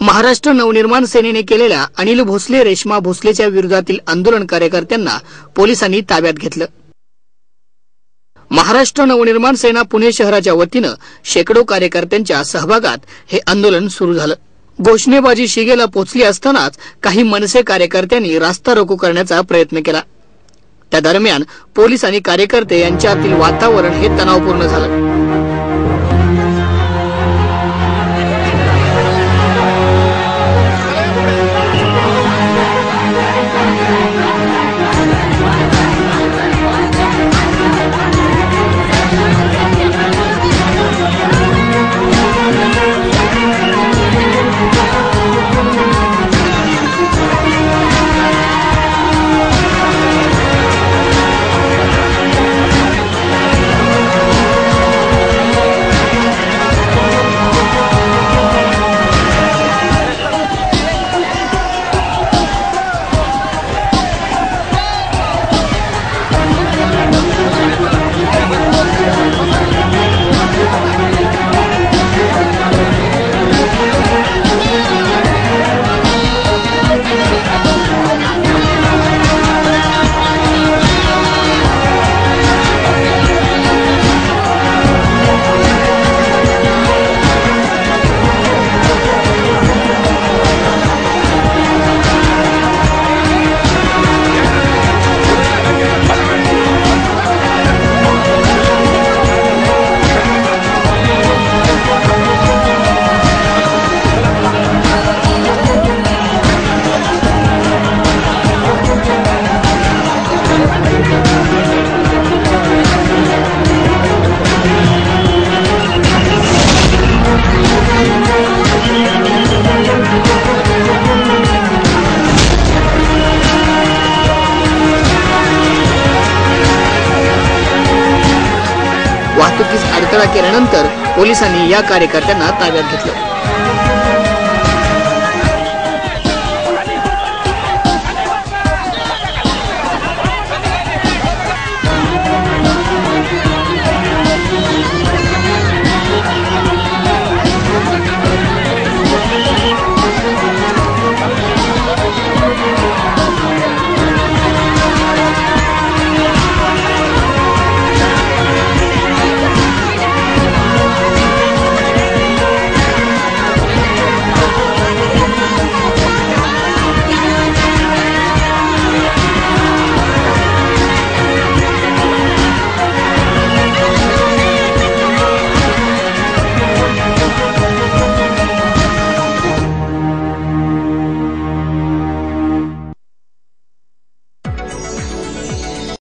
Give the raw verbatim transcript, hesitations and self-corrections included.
महाराष्ट्र नवनिर्माण सेनेने केलेल्या अनिल भोसले रेश्मा भोसलेच्या विरोधातील आंदोलन कार्यकर्त्यांना पोलिसांनी ताब्यात घेतलं। महाराष्ट्र नवनिर्माण सेना पुणे शहराच्या वतीनं शेकडो कार्यकर्त्यांच्या सहभागात हे आंदोलन सुरू झालं। घोषणेबाजी शिगेला पोहोचली असतानाच काही मनसे कार्यकर्त्यांनी रास्ता रोको करण्याचा प्रयत्न केला। त्या दरम्यान पोलीस आणि कार्यकर्ते यांच्यातील वातावरण हे तणावपूर्ण झालं। वाहतुकीस अडथळा केल्यानंतर पोलिसांनी या कार्यकर्त्यांना ताब्यात घेतलं।